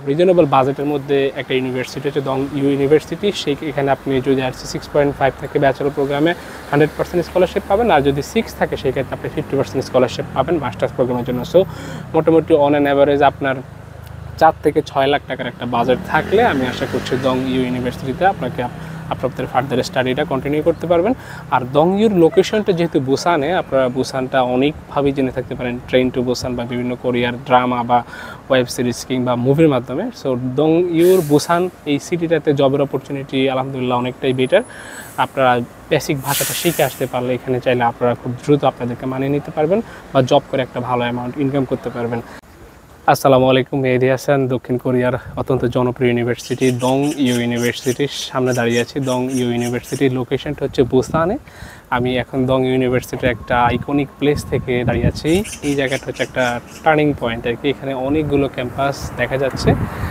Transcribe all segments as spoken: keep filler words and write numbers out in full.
Reasonable বাজেটের মধ্যে একটা ইউনিভার্সিটি হচ্ছে দং ইউ ইউনিভার্সিটি। সেই এখানে আপনি যদি আর সিক্স পয়েন্ট ফাইভ থাকে ব্যাচেলর প্রোগ্রামে হান্ড্রেড পার্সেন্ট স্কলারশিপ পাবেন, আর যদি সিক্স থাকে সেই ক্ষেত্রে আপনি ফিফটি পার্সেন্ট স্কলারশিপ পাবেন মাস্টার্স প্রোগ্রামের জন্য। সো মোটামুটি অন অ্যান অ্যাভারেজ আপনার চার থেকে ছয় লাখ টাকার একটা বাজেট থাকলে আমি আশা করছি দং ইউ ইউনিভার্সিটিতে আপনাকে আপনাদের ফার্দার স্টাডিটা কন্টিনিউ করতে পারবেন। আর দং ইউর লোকেশনটা যেহেতু বুসানে, আপনারা বুসানটা অনেকভাবেই জেনে থাকতে পারেন, ট্রেন টু বুসান বা বিভিন্ন কোরিয়ার ড্রামা বা ওয়েব সিরিজ কিংবা মুভির মাধ্যমে। সো দং ইউর বুসান এই সিটিটাতে জবের অপরচুনিটি আলহামদুলিল্লাহ অনেকটাই বেটার। আপনারা বেসিক ভাষাটা শিখে আসতে পারলে এখানে চাইলে আপনারা খুব দ্রুত আপনাদেরকে মানিয়ে নিতে পারবেন বা জব করে একটা ভালো অ্যামাউন্ট ইনকাম করতে পারবেন। আসসালামু আলাইকুম, মেহেদি হাসান, দক্ষিণ কোরিয়ার অত্যন্ত জনপ্রিয় ইউনিভার্সিটি দং ইউ ইউনিভার্সিটির সামনে দাঁড়িয়ে আছি। দং ইউ ইউনিভার্সিটির লোকেশনটা হচ্ছে বুসানে। আমি এখন দং ইউনিভার্সিটির একটা আইকনিক প্লেস থেকে দাঁড়িয়ে আছি। এই জায়গাটা হচ্ছে একটা টার্নিং পয়েন্ট আর কি। এখানে অনেকগুলো ক্যাম্পাস দেখা যাচ্ছে,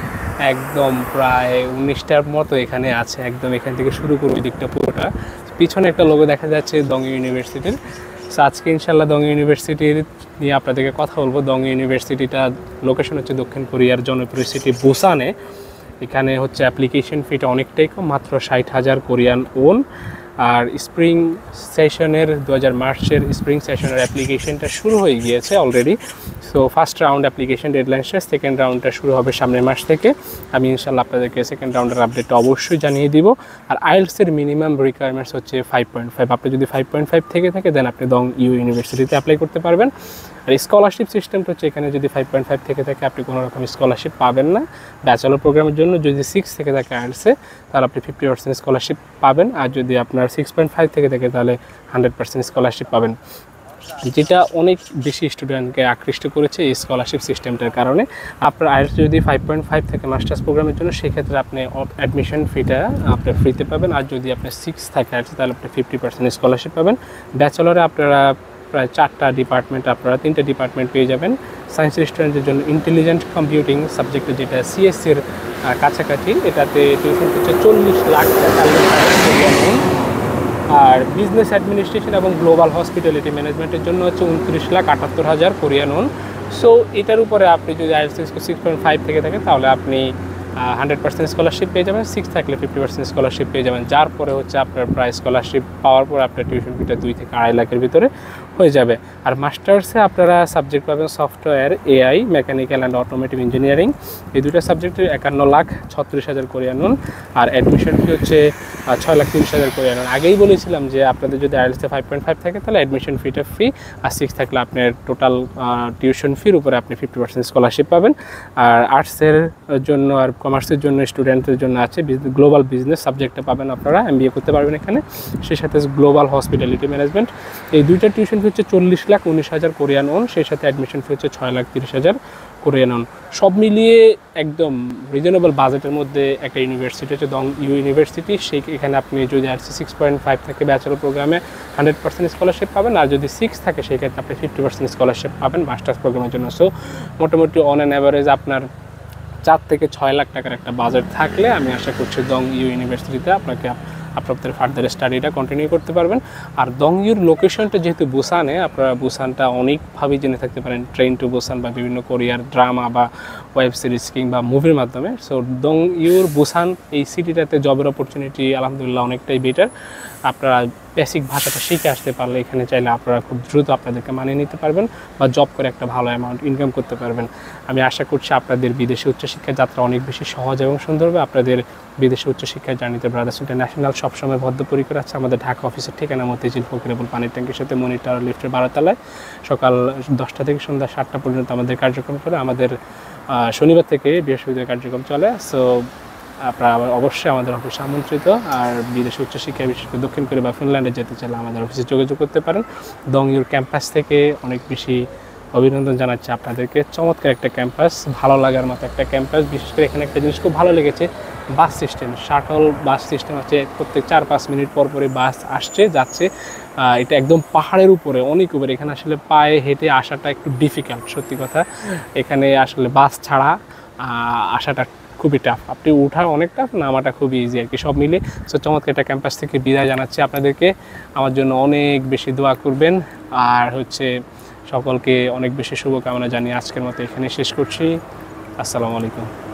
একদম প্রায় উনিশটার মতো এখানে আছে। একদম এখান থেকে শুরু করবো দিকটা পুরোটা। পিছনে একটা লোগো দেখা যাচ্ছে দং ইউনিভার্সিটির। সো আজকে ইনশাল্লাহ দং ইউনিভার্সিটির নিয়ে আপনাদেরকে কথা বলবো। দং ইউনিভার্সিটিটা লোকেশন হচ্ছে দক্ষিণ কোরিয়ার জনপ্রিয় সিটি বুসানে। এখানে হচ্ছে অ্যাপ্লিকেশন ফিটা অনেকটাই কম, মাত্র ষাট হাজার কোরিয়ান ওন। আর স্প্রিং সেশনের দু হাজার মার্চের স্প্রিং সেশনের অ্যাপ্লিকেশনটা শুরু হয়ে গিয়েছে already. So first round application deadline শেষ, সেকেন্ড রাউন্ডটা শুরু হবে সামনের মাস থেকে। আমি ইনশাল্লাহ আপনাদেরকে সেকেন্ড রাউন্ডের আপডেটটা অবশ্যই জানিয়ে দিব। আর আইএলটিএসের মিনিমাম রিকোয়ারমেন্টস হচ্ছে ফাইভ পয়েন্ট ফাইভ। আপনি যদি ফাইভ পয়েন্ট ফাইভ থেকে থাকে দেন আপনি দং ইউ ইউনিভার্সিটিতে অ্যাপ্লাই করতে পারবেন। আর স্কলারশিপ সিস্টেমটা হচ্ছে এখানে যদি ফাইভ পয়েন্ট ফাইভ থেকে থাকে আপনি কোনো রকম স্কলারশিপ পাবেন না ব্যাচেলর প্রোগ্রামের জন্য। যদি সিক্স থেকে থাকে আইএলটিএসে তাহলে আপনি ফিফটি পার্সেন্ট স্কলারশিপ পাবেন। আর যদি আপনার সিক্স পয়েন্ট ফাইভ থেকে থাকে তাহলে হান্ড্রেড পার্সেন্ট স্কলারশিপ পাবেন। যেটা অনেক বেশি স্টুডেন্টকে আকৃষ্ট করেছে এই স্কলারশিপ সিস্টেমটার কারণে। আপনার আইএলটিএস যদি ফাইভ পয়েন্ট ফাইভ থেকে মাস্টার্স প্রোগ্রামের জন্য সেক্ষেত্রে আপনি অ্যাডমিশন ফিটা আপনি ফ্রিতে পাবেন। আর যদি আপনার সিক্স থাকে আইএলটিএস তাহলে আপনি ফিফটি পার্সেন্ট স্কলারশিপ পাবেন। ব্যাচেলরে আপনারা প্রায় চারটা ডিপার্টমেন্ট আপনারা তিনটে ডিপার্টমেন্ট পেয়ে যাবেন। সায়েন্সের স্টুডেন্টদের জন্য ইন্টেলিজেন্ট কম্পিউটিং সাবজেক্টে যেটা সিএসসির কাছাকাছি, এটাতে টিউশন হচ্ছে চল্লিশ লাখ টাকা। আর বিজনেস অ্যাডমিনিস্ট্রেশন এবং গ্লোবাল হসপিটালিটি ম্যানেজমেন্টের জন্য হচ্ছে উনত্রিশ লাখ আটাত্তর হাজার কোরিয়ান ওন। সো এটার উপরে আপনি যদি আইএলটিএস সিক্স পয়েন্ট ফাইভ থেকে থাকেন তাহলে আপনি হান্ড্রেড পার্সেন্ট স্কলারশিপ পেয়ে যাবেন। সিক্স থাকলে ফিফটি পার্সেন্ট স্কলারশিপ পেয়ে যাবেন, যার পরে হচ্ছে আপনার প্রায় স্কলারশিপ পাওয়ার পর আপনার টিউশন ফিটা দুই থেকে আড়াই লাখের ভিতরে হয়ে যাবে। আর মাস্টার্সে আপনারা সাবজেক্ট পাবেন software, AI, mechanical and automotive engineering. এই দুটো সাবজেক্টের একান্ন লাখ ছত্রিশ হাজার কোরিয়ান ওন। আর অ্যাডমিশন ফি হচ্ছে ছয় লাখ তিরিশ হাজার কোরিয়ান ওন। আগেই বলেছিলাম যে আপনাদের যদি আইএলটিএসে ফাইভ পয়েন্ট ফাইভ থাকে তাহলে অ্যাডমিশন ফিটা ফ্রি, আর সিক্স থাকলে আপনার টোটাল টিউশন ফির উপরে আপনি ফিফটি পার্সেন্ট স্কলারশিপ পাবেন। আর আর্টসের জন্য আর কমার্সের জন্য স্টুডেন্টদের জন্য আছে গ্লোবাল বিজনেস সাবজেক্টে পাবেন, আপনারা এমবিএ করতে পারবেন এখানে। সেই সাথে গ্লোবাল হসপিটালিটি ম্যানেজমেন্ট। এই দুইটা টিউশন ফি হচ্ছে চল্লিশ লাখ উনিশ হাজার কোরিয়ান ওন, সেই সাথে অ্যাডমিশন ফি হচ্ছে ছয় লাখ তিরিশ হাজার কোরিয়ান ওন। সব মিলিয়ে একদম রিজনেবল বাজেটের মধ্যে একটা ইউনিভার্সিটি হচ্ছে দং ইউ ইউনিভার্সিটি। সেই এখানে আপনি যদি আর সিক্স পয়েন্ট ফাইভ থাকে ব্যাচেলর প্রোগ্রামে হান্ড্রেড পার্সেন্ট স্কলারশিপ পাবেন, আর যদি সিক্স থাকে সেই ক্ষেত্রে আপনি ফিফটি পার্সেন্ট স্কলারশিপ পাবেন মাস্টার্স প্রোগ্রামের জন্য। সো মোটামুটি অন অ্যান অ্যাভারেজ আপনার চার থেকে ছয় লাখ টাকার একটা বাজেট থাকলে আমি আশা করছি দং ইউ ইউনিভার্সিটিতে আপনাকে আপনাদের ফার্দার স্টাডিটা কন্টিনিউ করতে পারবেন। আর দং ইউর লোকেশনটা যেহেতু বুসানে, আপনারা বুসানটা অনেকভাবেই জেনে থাকতে পারেন, ট্রেন টু বুসান বা বিভিন্ন কোরিয়ার ড্রামা বা ওয়েব সিরিজ কিংবা মুভির মাধ্যমে। সো দং ইউর বুসান এই সিটিটাতে জবের অপরচুনিটি আলহামদুলিল্লাহ অনেকটাই বেটার। আপনারা বেসিক ভাষাটা শিখে আসতে পারলে এখানে চাইলে আপনারা খুব দ্রুত আপনাদেরকে মানিয়ে নিতে পারবেন বা জব করে একটা ভালো অ্যামাউন্ট ইনকাম করতে পারবেন। আমি আশা করছি আপনাদের বিদেশে উচ্চশিক্ষার যাত্রা অনেক বেশি সহজ এবং সুন্দর হবে। আপনাদের বিদেশে উচ্চশিক্ষার জার্নিতে ব্রাদার্স ইন্টারন্যাশনাল সবসময় বদ্ধপরিকর আছে। আমাদের ঢাকা অফিসের ঠিকানা মতিঝিল ফকিরাপুর পানির ট্যাঙ্কের সাথে মনিটর লিফটের বারোতলায়। সকাল দশটা থেকে সন্ধ্যা সাতটা পর্যন্ত আমাদের কার্যক্রম করে। আমাদের শনিবার থেকে বৃহস্পতিবার কার্যক্রম চলে। সো আপনারা অবশ্যই আমাদের অফিসে আমন্ত্রিত। আর বিদেশে উচ্চশিক্ষায় বিশেষ করে দক্ষিণ কোরিয়া বা ফিনল্যান্ডে যেতে চাইলে আমাদের অফিসে যোগাযোগ করতে পারেন। দং ইউর ক্যাম্পাস থেকে অনেক বেশি অভিনন্দন জানাচ্ছি আপনাদেরকে। চমৎকার একটা ক্যাম্পাস, ভালো লাগার মতো একটা ক্যাম্পাস। বিশেষ করে এখানে একটা জিনিস খুব ভালো লেগেছে, bus system, shuttle bus system আছে। প্রত্যেক চার পাঁচ মিনিট পর পরে বাস আসছে যাচ্ছে। এটা একদম পাহাড়ের উপরে, অনেক উপরে। এখানে আসলে পায়ে হেঁটে আসাটা একটু ডিফিকাল্ট, সত্যি কথা। এখানে আসলে বাস ছাড়া আসাটা খুবই টাফ। আপনি উঠা অনেক টাফ, নামাটা খুবই ইজি আর কি, সব মিলে। সো চমৎকার একটা ক্যাম্পাস থেকে বিদায় জানাচ্ছি আপনাদেরকে। আমার জন্য অনেক বেশি দোয়া করবেন। আর হচ্ছে সকলকে অনেক বেশি শুভকামনা জানিয়ে আজকের মতো এখানে শেষ করছি। আসসালামু আলাইকুম।